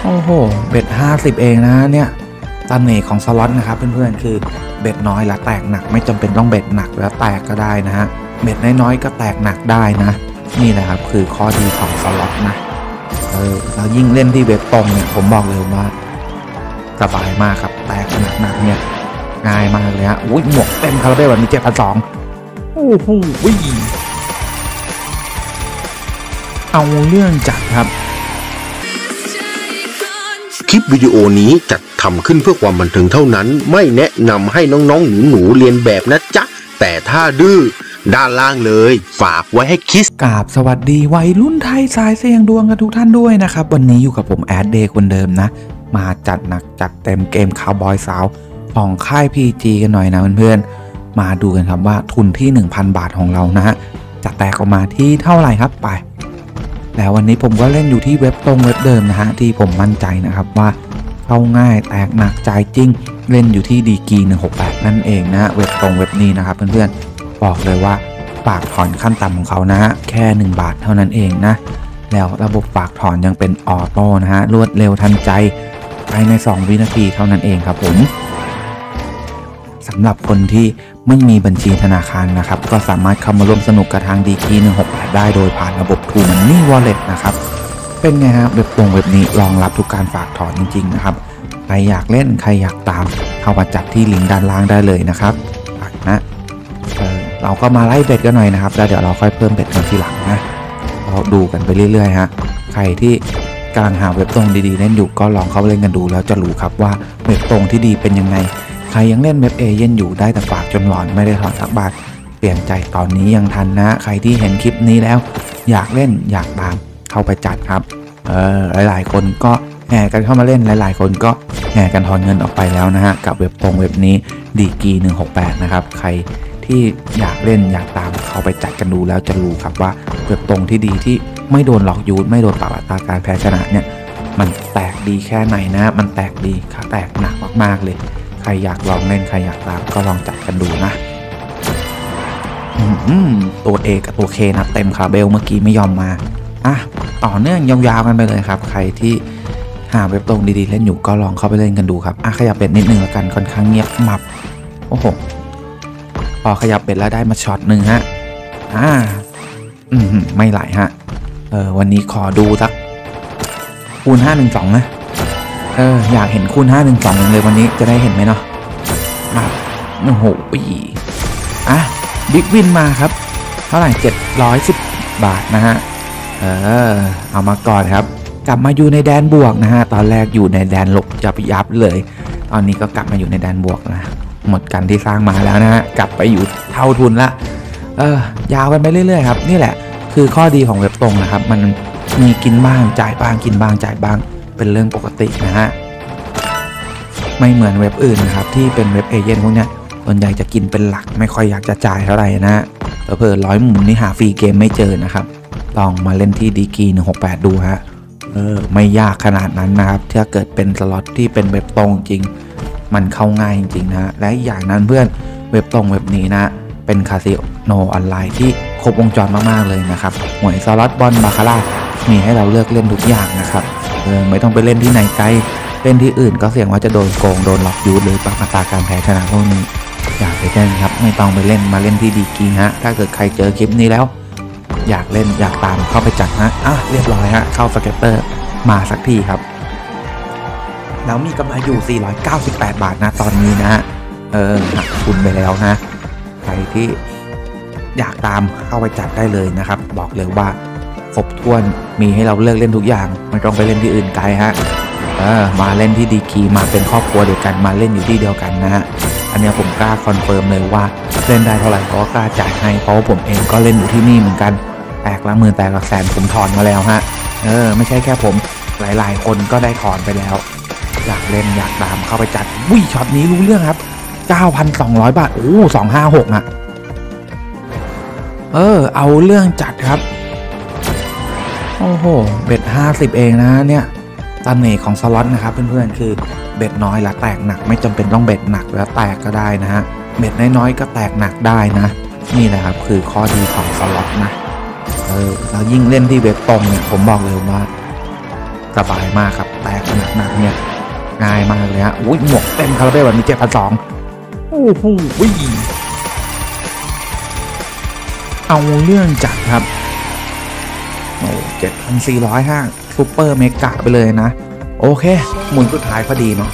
โอ้โหเบ็ด50เองนะเนี่ยเสน่ห์ของสล็อตนะครับเพื่อนๆคือเบ็ดน้อยแล้วแตกหนักไม่จำเป็นต้องเบ็ดหนักแล้วแตกก็ได้นะฮะเบ็ดน้อยๆก็แตกหนักได้นะนี่แหละครับคือข้อดีของสล็อตนะแล้วยิ่งเล่นที่เว็บตรงเนี่ยผมบอกเลยว่าสบายมากครับแตกหนักๆเนี่ยง่ายมากเลยฮะอุ้ยหมวกเต็มคาราเบลแบบนี้7,200โอ้โหเอาเรื่องจัดครับคลิปวิดีโอนี้จัดทำขึ้นเพื่อความบันเทิงเท่านั้นไม่แนะนำให้น้องๆหนูๆเรียนแบบนะจ๊ะแต่ถ้าดื้อด้านล่างเลยฝากไว้ให้คิดกราบสวัสดีวัยรุ่นไทยสายเสี่ยงดวงกันทุกท่านด้วยนะครับวันนี้อยู่กับผมแอดเดย์คนเดิมนะมาจัดหนักจัดเต็มเกมคาวบอยสาวของค่าย PG กันหน่อยนะเพื่อนๆมาดูกันครับว่าทุนที่ 1,000 บาทของเรานะฮะจะแตกออกมาที่เท่าไหร่ครับไปแล้ววันนี้ผมก็เล่นอยู่ที่เว็บตรงเว็บเดิมนะฮะที่ผมมั่นใจนะครับว่าเข้าง่ายแตกหนักจ่ายจริงเล่นอยู่ที่ดีกี168นั่นเองนะเว็บตรงเว็บนี้นะครับเพื่อนๆบอกเลยว่าฝากถอนขั้นต่ำของเขานะฮะแค่1 บาทเท่านั้นเองนะแล้วระบบฝากถอนยังเป็นออโต้นะฮะรวดเร็วทันใจภายใน2 วินาทีเท่านั้นเองครับผมสำหรับคนที่ไม่มีบัญชีธนาคารนะครับก็สามารถเข้ามาร่วมสนุกกับทางดีกี168ได้โดยผ่านระบบ True Money Wallet นะครับเป็นไงครับเว็บตรงเว็บนี้รองรับทุกการฝากถอนจริงๆนะครับใครอยากเล่นใครอยากตามเข้ามาจัดที่ลิงก์ด้านล่างได้เลยนะครับนะเราก็มาไล่เบ็ดกันหน่อยนะครับแล้วเดี๋ยวเราค่อยเพิ่มเบ็ดกันทีหลังนะเราดูกันไปเรื่อยๆฮะใครที่กำลังหาเว็บตรงดีๆเล่นอยู่ก็ลองเข้าเล่นกันดูแล้วจะรู้ครับว่าเว็บตรงที่ดีเป็นยังไงใครยังเล่นเว็บเอเย่นอยู่ได้แต่ฝากจนหลอนไม่ได้ถอนสักบาทเปลี่ยนใจตอนนี้ยังทันนะใครที่เห็นคลิปนี้แล้วอยากเล่นอยากตามเข้าไปจัดครับหลายๆคนก็แห่กันเข้ามาเล่นหลายๆคนก็แห่กันถอนเงินออกไปแล้วนะฮะกับเว็บตรงเว็บนี้ดีกี168นะครับใครที่อยากเล่นอยากตามเข้าไปจัดกันดูแล้วจะรู้ครับว่าเว็บตรงที่ดีที่ไม่โดนหลอกยูทไม่โดนปรับอัตราการแพ้ชนะเนี่ยมันแตกดีแค่ไหนนะมันแตกดีค่ะแตกหนักมากๆเลยใครอยากลองเล่นใครอยากตามก็ลองจัดกันดูนะตัวเอกับตัวเคนะเต็มคาราเบลเมื่อกี้ไม่ยอมมาต่อเนื่องยาวๆกันไปเลยครับใครที่หาเว็บตรงดีๆเล่นอยู่ก็ลองเข้าไปเล่นกันดูครับขยับเบ็ดนิดนึงแล้วกันค่อนข้างเงียบมับโอ้โหพอขยับเบ็ดแล้วได้มาช็อตหนึ่งฮะไม่ไหลฮะวันนี้ขอดูสักคูณ512นะอยากเห็นคูณ512เลยวันนี้จะได้เห็นไหมเนาะมาโอ้โหบิ๊กวินมาครับเท่าไหร่710 บาทนะฮะเอามาก่อนครับกลับมาอยู่ในแดนบวกนะฮะตอนแรกอยู่ในแดนลบยับเลยตอนนี้ก็กลับมาอยู่ในแดนบวกนะหมดกันที่สร้างมาแล้วนะฮะกลับไปอยู่เท่าทุนละยาวกันไปเรื่อยๆครับนี่แหละคือข้อดีของเว็บตรงนะครับมันมีกินบ้างจ่ายบ้างกินบ้างจ่ายบ้างเป็นเรื่องปกตินะฮะไม่เหมือนเว็บอื่นนะครับที่เป็นเว็บเอเจนต์พวกเนี้ยส่วนใหญ่จะกินเป็นหลักไม่ค่อยอยากจะจ่ายเท่าไหร่นะเพิ่ม100 หมุนนี่หาฟรีเกมไม่เจอนะครับลองมาเล่นที่ดีกี168ดูฮะไม่ยากขนาดนั้นนะครับถ้าเกิดเป็นสล็อตที่เป็นเว็บตรงจริงมันเข้าง่ายจริงๆนะและอย่างนั้นเพื่อนเว็บตรงเว็บนี้นะเป็นคาสิโนออนไลน์ที่ครบวงจรมากๆเลยนะครับหวยสล็อตบอลบาคาร่ามีให้เราเลือกเล่นทุกอย่างนะครับไม่ต้องไปเล่นที่ไหนไกลเล่นที่อื่นก็เสี่ยงว่าจะโดนโกงโดนหลอกยูทหรือปรับอัตราการแพ้ชนะพวกนี้อยากไปเล่นครับไม่ต้องไปเล่นมาเล่นที่ดีกีฮะถ้าเกิดใครเจอคลิปนี้แล้วอยากเล่นอยากตามเข้าไปจัดนะเรียบร้อยฮะเข้าสเก็ตเตอร์มาสักทีครับแล้วมีกำไรอยู่498 บาทนะตอนนี้นะหักทุนไปแล้วนะใครที่อยากตามเข้าไปจัดได้เลยนะครับบอกเลยว่าครบถ้วนมีให้เราเลือกเล่นทุกอย่างไม่ต้องไปเล่นที่อื่นไกลฮะมาเล่นที่ดีกีมาเป็นครอบครัวเดียวกันมาเล่นอยู่ที่เดียวกันนะฮะอันนี้ผมกล้าคอนเฟิร์มเลยว่าเล่นได้เท่าไหร่เขาก็กล้าจ่ายให้เพราะว่าผมเองก็เล่นอยู่ที่นี่เหมือนกันแตกละหมื่นแตกละแสนผมถอนมาแล้วฮะไม่ใช่แค่ผมหลายๆคนก็ได้ถอนไปแล้วอยากเล่นอยากตามเข้าไปจัดช็อตนี้รู้เรื่องครับ 9,200 บาท256เอาเรื่องจัดครับโอ้โหเบ็ด50เองนะเนี่ยเสน่ห์ของสล็อตนะครับเพื่อนๆคือเบ็ดน้อยแล้วแตกหนักไม่จำเป็นต้องเบ็ดหนักแล้วแตกก็ได้นะฮะเบ็ดน้อยๆก็แตกหนักได้นะนี่แหละครับคือข้อดีของสล็อตนะแล้วยิ่งเล่นที่เว็บตรงเนี่ยผมบอกเลยว่าสบายมากครับแตกขนาดนั้นเนี่ยง่ายมากเลยฮะอุ้ยหมวกเต็มคาราเบลแบบนี้7,200โอ้โหเอาเรื่องจัดครับโอ้7,405ซูเปอร์เมกะไปเลยนะโอเคหมุนสุดท้ายพอดีเนาะ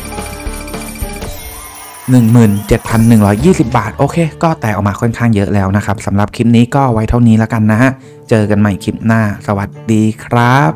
17,120 บาทโอเคก็แตกออกมาค่อนข้างเยอะแล้วนะครับสำหรับคลิปนี้ก็ไว้เท่านี้แล้วกันนะฮะเจอกันใหม่คลิปหน้าสวัสดีครับ